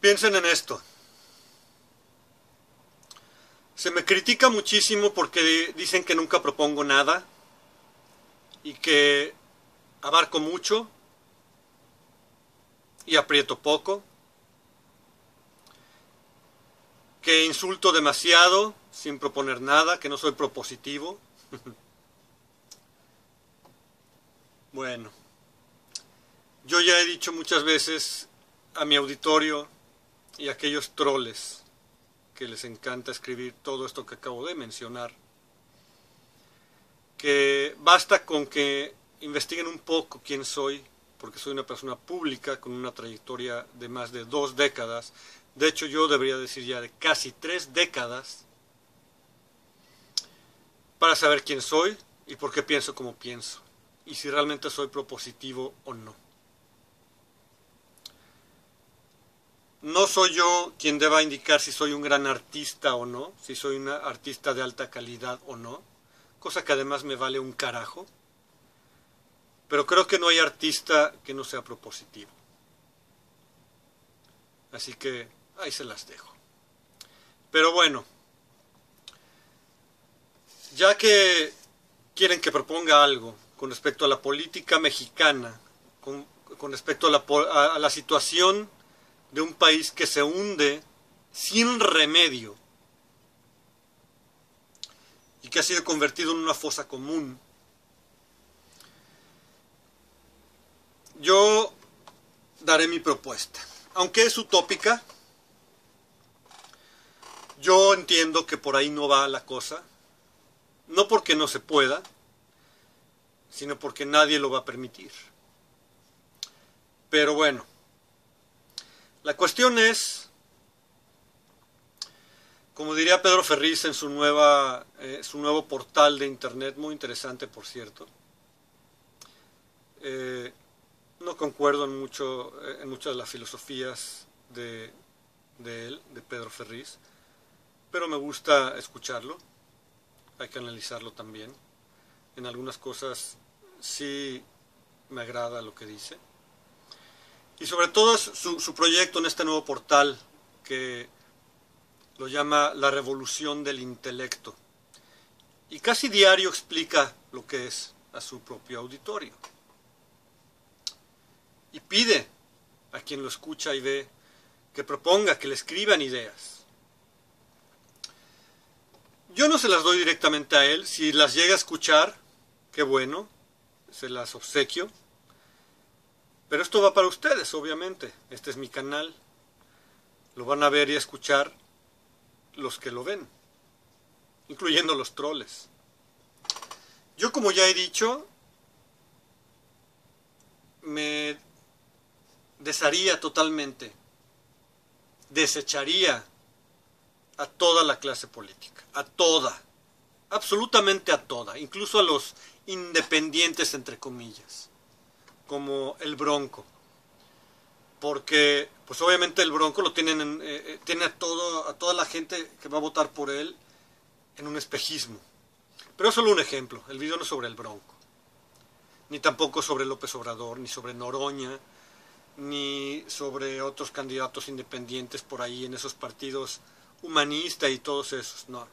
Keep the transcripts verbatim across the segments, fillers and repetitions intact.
Piensen en esto. Se me critica muchísimo porque dicen que nunca propongo nada y que abarco mucho y aprieto poco, que insulto demasiado sin proponer nada, que no soy propositivo. Bueno, yo ya he dicho muchas veces a mi auditorio y a aquellos troles que les encanta escribir todo esto que acabo de mencionar, que basta con que investiguen un poco quién soy, porque soy una persona pública con una trayectoria de más de dos décadas, de hecho yo debería decir ya de casi tres décadas, para saber quién soy y por qué pienso como pienso, y si realmente soy propositivo o no. No soy yo quien deba indicar si soy un gran artista o no, si soy un artista de alta calidad o no, cosa que además me vale un carajo, pero creo que no hay artista que no sea propositivo. Así que ahí se las dejo. Pero bueno, ya que quieren que proponga algo con respecto a la política mexicana, con, con respecto a la, a, a la situación de un país que se hunde sin remedio y que ha sido convertido en una fosa común, yo daré mi propuesta. Aunque es utópica, yo entiendo que por ahí no va la cosa, no porque no se pueda, sino porque nadie lo va a permitir. Pero bueno, la cuestión es, como diría Pedro Ferriz en su, nueva, eh, su nuevo portal de internet, muy interesante por cierto, eh, no concuerdo en, mucho, en muchas de las filosofías de, de él, de Pedro Ferriz, pero me gusta escucharlo, hay que analizarlo también. En algunas cosas sí me agrada lo que dice. Y sobre todo su, su proyecto en este nuevo portal que lo llama La Revolución del Intelecto. Y casi diario explica lo que es a su propio auditorio. Y pide a quien lo escucha y ve que proponga, que le escriban ideas. Yo no se las doy directamente a él, si las llega a escuchar, qué bueno, se las obsequio. Pero esto va para ustedes, obviamente, este es mi canal, lo van a ver y a escuchar los que lo ven, incluyendo los troles. Yo, como ya he dicho, me desharía totalmente, desecharía a toda la clase política, a toda, absolutamente a toda, incluso a los independientes entre comillas, como el Bronco, porque pues obviamente el Bronco lo tienen en, eh, tiene a, todo, a toda la gente que va a votar por él en un espejismo. Pero es solo un ejemplo, el video no es sobre el Bronco, ni tampoco sobre López Obrador, ni sobre Noroña, ni sobre otros candidatos independientes por ahí en esos partidos humanistas y todos esos, no.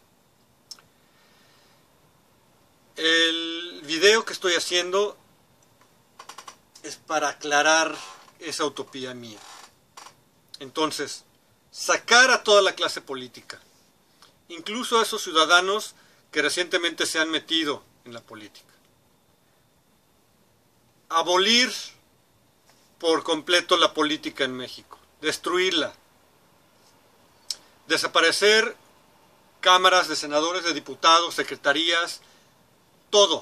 El video que estoy haciendo es para aclarar esa utopía mía. Entonces, sacar a toda la clase política, incluso a esos ciudadanos que recientemente se han metido en la política. Abolir por completo la política en México, destruirla. Desaparecer cámaras de senadores, de diputados, secretarías, todo.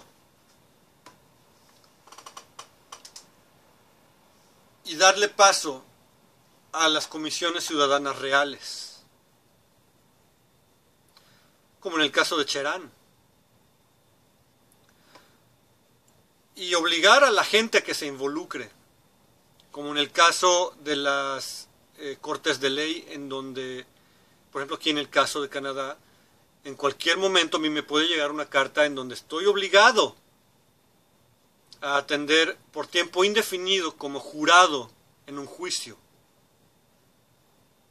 Y darle paso a las comisiones ciudadanas reales, como en el caso de Cherán. Y obligar a la gente a que se involucre, como en el caso de las eh, cortes de ley, en donde, por ejemplo, aquí en el caso de Canadá, en cualquier momento a mí me puede llegar una carta en donde estoy obligado a atender por tiempo indefinido como jurado en un juicio.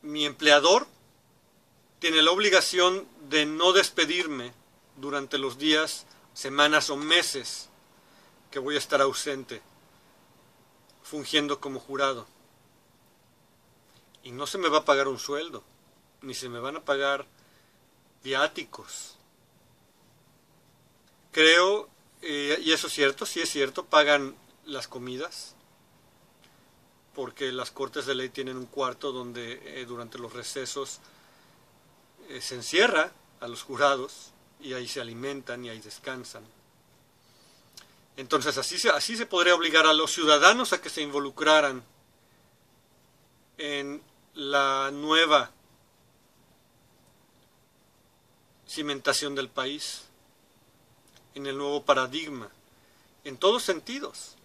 mi empleador tiene la obligación de no despedirme durante los días, semanas o meses que voy a estar ausente, fungiendo como jurado. Y no se me va a pagar un sueldo, ni se me van a pagar viáticos. Creo, eh, y eso es cierto, sí es cierto, pagan las comidas, porque las cortes de ley tienen un cuarto donde eh, durante los recesos eh, se encierra a los jurados y ahí se alimentan y ahí descansan. Entonces así se, así se podría obligar a los ciudadanos a que se involucraran en la nueva cimentación del país, en el nuevo paradigma, en todos sentidos,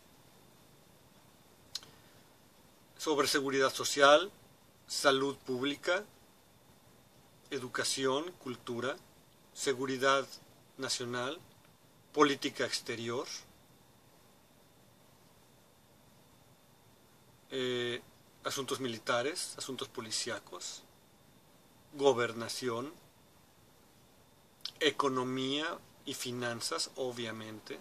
sobre seguridad social, salud pública, educación, cultura, seguridad nacional, política exterior, eh, asuntos militares, asuntos policíacos, gobernación, economía y finanzas, obviamente,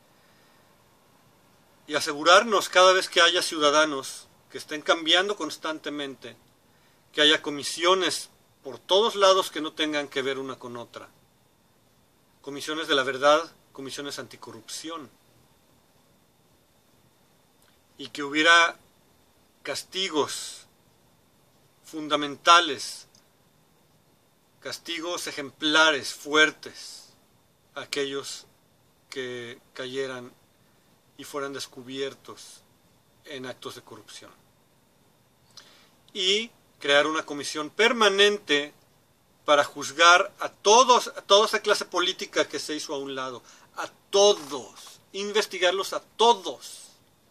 y asegurarnos cada vez que haya ciudadanos que estén cambiando constantemente, que haya comisiones por todos lados que no tengan que ver una con otra, comisiones de la verdad, comisiones anticorrupción, y que hubiera castigos fundamentales, castigos ejemplares, fuertes, a aquellos que cayeran y fueran descubiertos en actos de corrupción. Y crear una comisión permanente para juzgar a todos, a toda esa clase política que se hizo a un lado, a todos, investigarlos a todos,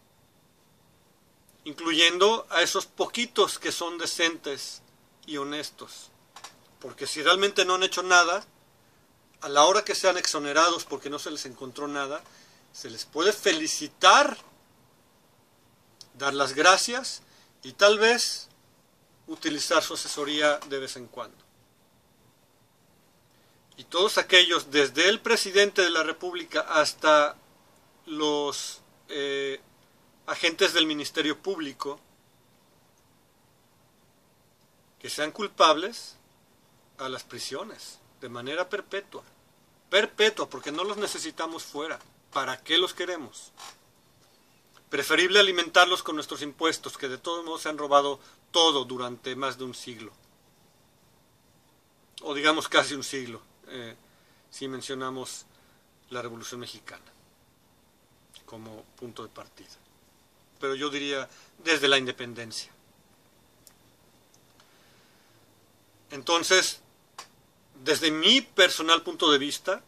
incluyendo a esos poquitos que son decentes y honestos. Porque si realmente no han hecho nada, a la hora que sean exonerados porque no se les encontró nada, se les puede felicitar, dar las gracias y tal vez utilizar su asesoría de vez en cuando. Y todos aquellos, desde el presidente de la República hasta los eh, agentes del Ministerio Público, que sean culpables, a las prisiones, de manera perpetua. Perpetua, porque no los necesitamos fuera. ¿Para qué los queremos? Preferible alimentarlos con nuestros impuestos, que de todos modos se han robado todo durante más de un siglo. O digamos casi un siglo, eh, si mencionamos la Revolución Mexicana como punto de partida. Pero yo diría desde la independencia. Entonces, desde mi personal punto de vista,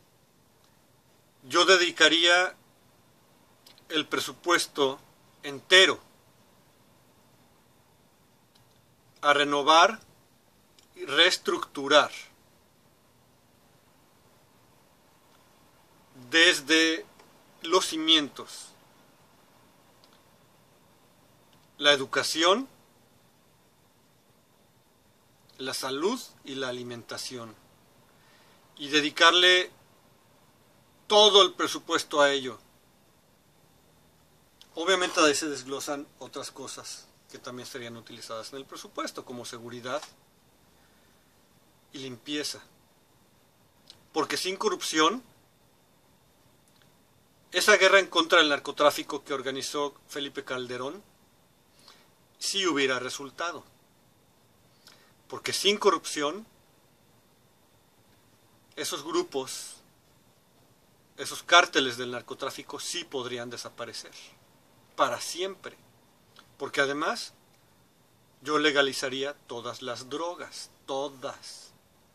yo dedicaría el presupuesto entero a renovar y reestructurar desde los cimientos la educación, la salud y la alimentación, y dedicarle todo el presupuesto a ello. Obviamente ahí se desglosan otras cosas que también serían utilizadas en el presupuesto, como seguridad y limpieza. Porque sin corrupción, esa guerra en contra del narcotráfico que organizó Felipe Calderón, sí hubiera resultado. Porque sin corrupción, esos grupos, esos cárteles del narcotráfico sí podrían desaparecer para siempre. Porque además, yo legalizaría todas las drogas, todas.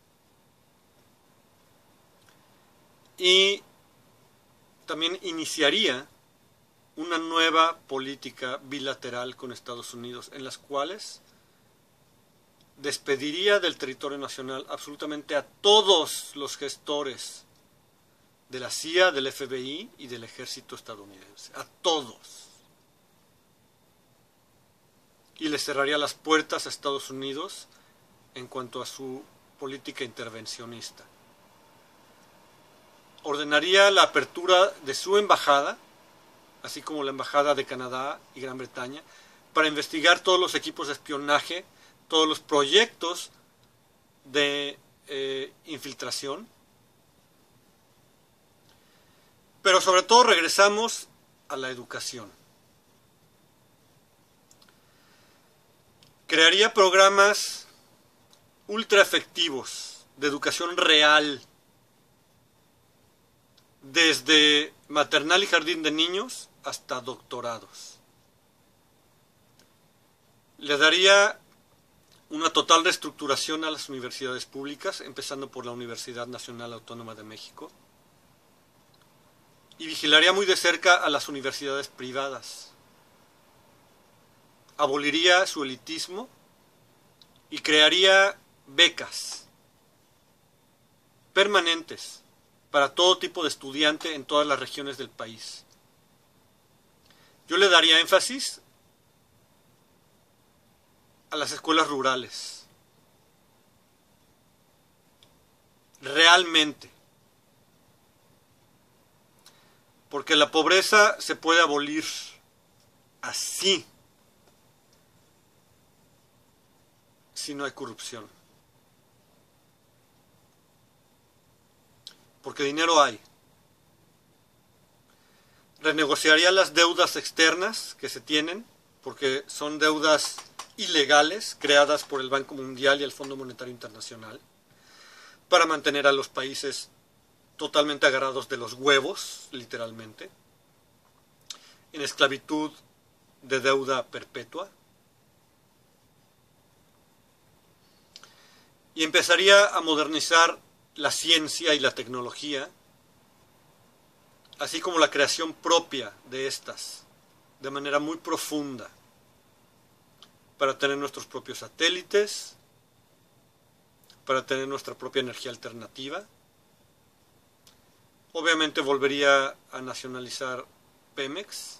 Y también iniciaría una nueva política bilateral con Estados Unidos, en las cuales despediría del territorio nacional absolutamente a todos los gestores de la C I A, del F B I y del ejército estadounidense, a todos. y le cerraría las puertas a Estados Unidos en cuanto a su política intervencionista. Ordenaría la apertura de su embajada, así como la embajada de Canadá y Gran Bretaña, para investigar todos los equipos de espionaje, todos los proyectos de eh, infiltración. Pero sobre todo regresamos a la educación. Crearía programas ultra efectivos de educación real, desde maternal y jardín de niños hasta doctorados. Le daría una total reestructuración a las universidades públicas, empezando por la Universidad Nacional Autónoma de México, y vigilaría muy de cerca a las universidades privadas. Aboliría su elitismo y crearía becas permanentes para todo tipo de estudiante en todas las regiones del país. Yo le daría énfasis a las escuelas rurales. Realmente. Porque la pobreza se puede abolir así, si no hay corrupción. Porque dinero hay. Renegociaría las deudas externas que se tienen, porque son deudas ilegales creadas por el Banco Mundial y el Fondo Monetario Internacional, para mantener a los países totalmente agarrados de los huevos, literalmente, en esclavitud de deuda perpetua. Y empezaría a modernizar la ciencia y la tecnología, así como la creación propia de estas, de manera muy profunda, para tener nuestros propios satélites, para tener nuestra propia energía alternativa. Obviamente volvería a nacionalizar Pemex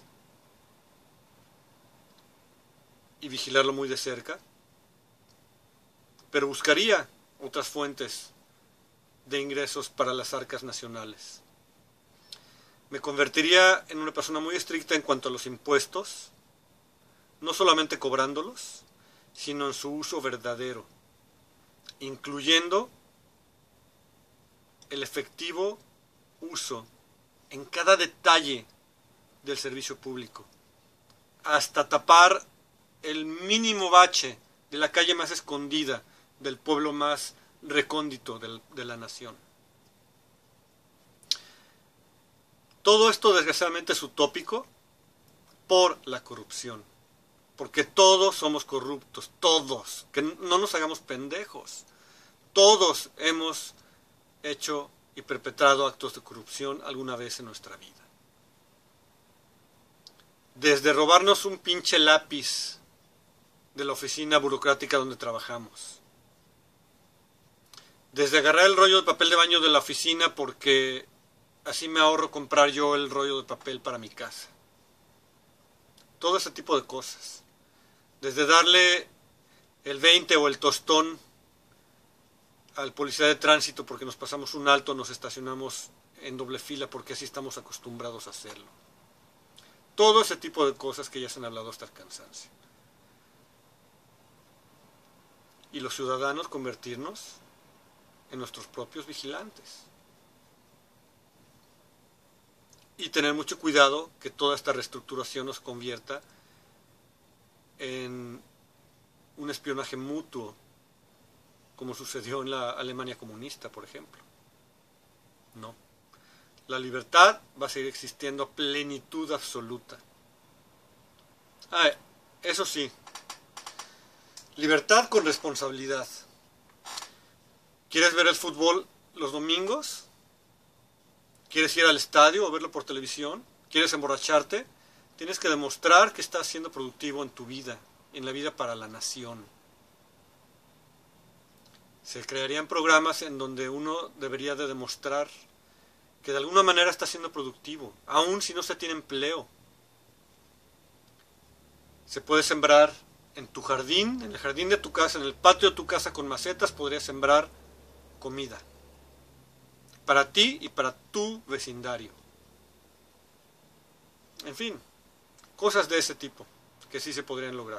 y vigilarlo muy de cerca, pero buscaría otras fuentes de ingresos para las arcas nacionales. Me convertiría en una persona muy estricta en cuanto a los impuestos, no solamente cobrándolos, sino en su uso verdadero, incluyendo el efectivo uso en cada detalle del servicio público, hasta tapar el mínimo bache de la calle más escondida del pueblo más recóndito de, de la nación. Todo esto desgraciadamente es utópico por la corrupción, porque todos somos corruptos, todos, que no nos hagamos pendejos, todos hemos hecho y perpetrado actos de corrupción alguna vez en nuestra vida. Desde robarnos un pinche lápiz de la oficina burocrática donde trabajamos, desde agarrar el rollo de papel de baño de la oficina porque así me ahorro comprar yo el rollo de papel para mi casa. Todo ese tipo de cosas. Desde darle el veinte o el tostón al policía de tránsito porque nos pasamos un alto, nos estacionamos en doble fila porque así estamos acostumbrados a hacerlo. Todo ese tipo de cosas que ya se han hablado hasta el cansancio. Y los ciudadanos convertirnos en nuestros propios vigilantes. Y tener mucho cuidado que toda esta reestructuración nos convierta en un espionaje mutuo, como sucedió en la Alemania comunista, por ejemplo. No. La libertad va a seguir existiendo a plenitud absoluta. Ah, eso sí. Libertad con responsabilidad. ¿Quieres ver el fútbol los domingos? ¿Quieres ir al estadio o verlo por televisión? ¿Quieres emborracharte? Tienes que demostrar que estás siendo productivo en tu vida, en la vida para la nación. Se crearían programas en donde uno debería de demostrar que de alguna manera está siendo productivo, aun si no se tiene empleo. Se puede sembrar en tu jardín, en el jardín de tu casa, en el patio de tu casa con macetas, podrías sembrar comida para ti y para tu vecindario. En fin, cosas de ese tipo que sí se podrían lograr.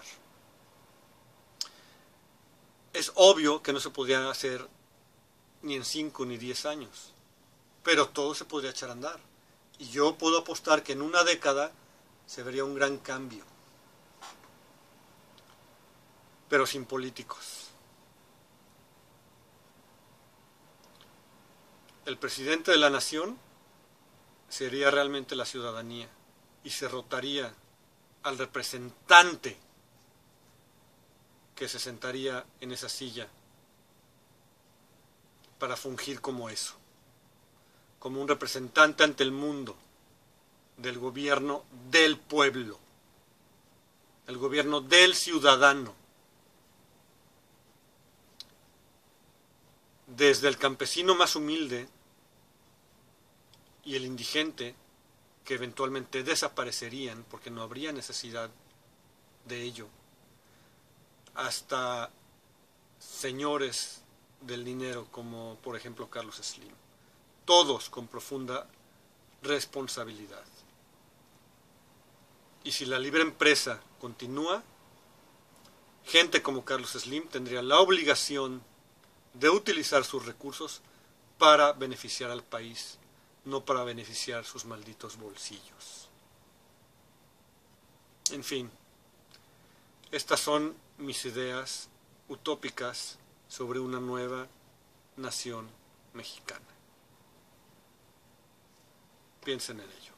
Es obvio que no se podría hacer ni en cinco ni diez años, pero todo se podría echar a andar. Y yo puedo apostar que en una década se vería un gran cambio, pero sin políticos. El presidente de la nación sería realmente la ciudadanía y se rotaría al representante que se sentaría en esa silla para fungir como eso, como un representante ante el mundo del gobierno del pueblo, el gobierno del ciudadano, desde el campesino más humilde y el indigente, que eventualmente desaparecerían porque no habría necesidad de ello, hasta señores del dinero como por ejemplo Carlos Slim, todos con profunda responsabilidad. Y si la libre empresa continúa, gente como Carlos Slim tendría la obligación de utilizar sus recursos para beneficiar al país, no para beneficiar sus malditos bolsillos. En fin, estas son mis ideas utópicas sobre una nueva nación mexicana. Piensen en ello.